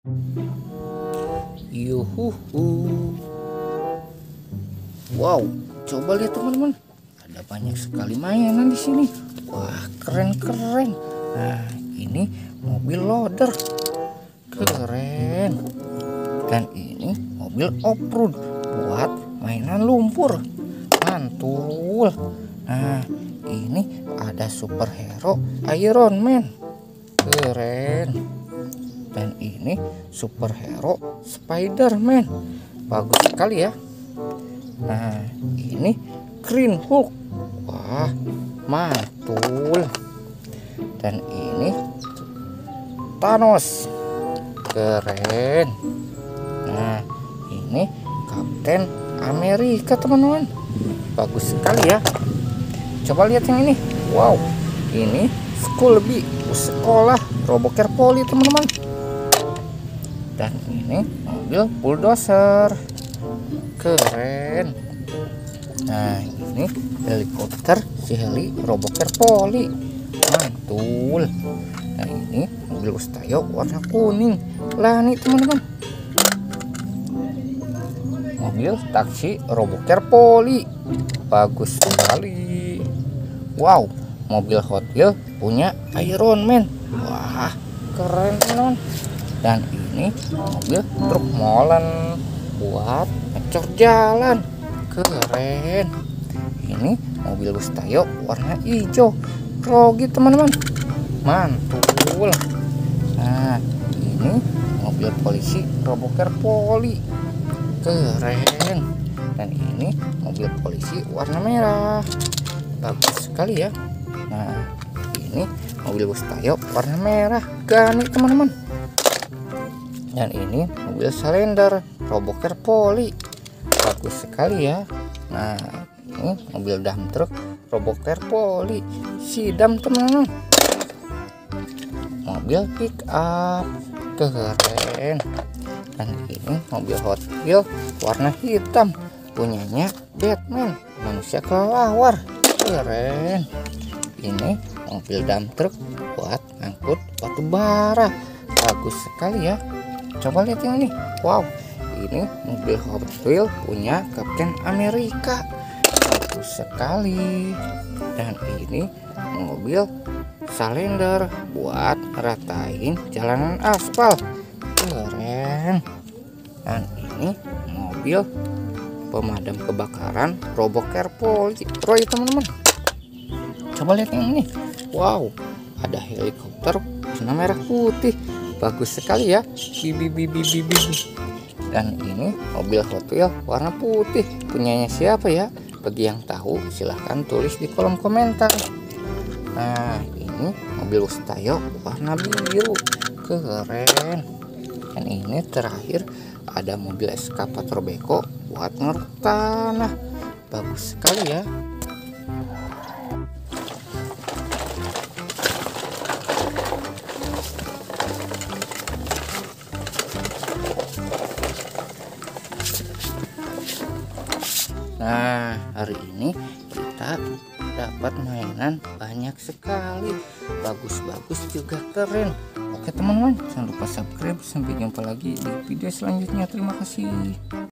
Yuhuhu. Wow, coba lihat teman-teman. Ada banyak sekali mainan di sini. Wah, keren-keren. Nah, ini mobil loader. Keren. Dan ini mobil off-road buat mainan lumpur. Mantul. Nah, ini ada superhero Iron Man. Keren. Dan ini superhero Spider-Man. Bagus sekali ya. Nah, ini Green Hulk. Wah, mantul. Dan ini Thanos. Keren. Nah, ini Kapten Amerika teman-teman. Bagus sekali ya. Coba lihat yang ini. Wow, ini Scooby, sekolah Roboker Poli teman-teman. Dan ini mobil bulldozer. Keren. Nah, ini helikopter si heli Roboker Poli. Mantul. Nah, ini mobil Ustayo warna kuning. Lah nih teman-teman, mobil taksi Roboker Poli. Bagus sekali. Wow, mobil Hot Wheels punya Iron Man. Wah, keren teman-teman. Dan ini mobil truk molen buat ngecor jalan. Keren. Ini mobil Ustayo warna hijau Rogi teman-teman. Mantul. Nah, ini mobil polisi Roboker Poli. Keren. Dan ini mobil polisi warna merah. Bagus sekali ya. Nah, ini mobil Ustayo warna merah Gani teman-teman. Dan ini mobil Salender Roboker Poli. Bagus sekali ya. Nah, ini mobil dump truck Roboker Poli Sidam teman-teman. Mobil pick up. Keren. Dan ini mobil Hot Wheels warna hitam punyanya Batman, manusia kelelawar. Keren. Ini mobil dump truck buat ngangkut batu bara. Bagus sekali ya. Coba lihat yang ini. Wow, ini mobil Hot Wheels punya Kapten Amerika. Bagus sekali. Dan ini mobil Salender buat ratain jalanan aspal. Keren. Dan ini mobil pemadam kebakaran Roboker Poli Roy teman-teman. Coba lihat yang ini. Wow, ada helikopter warna merah putih. Bagus sekali ya. Bibi. Dan ini mobil Hot Wheels warna putih. Punyanya siapa ya? Bagi yang tahu silahkan tulis di kolom komentar. Nah, ini mobil Ustayo warna biru. Keren. Dan ini terakhir ada mobil eskavator beko buat ngeruk tanah. Bagus sekali ya. Nah, hari ini kita dapat mainan banyak sekali. Bagus-bagus juga keren. Oke teman-teman, jangan lupa subscribe. Sampai jumpa lagi di video selanjutnya. Terima kasih.